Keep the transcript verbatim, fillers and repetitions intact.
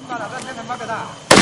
干了半天他妈个蛋。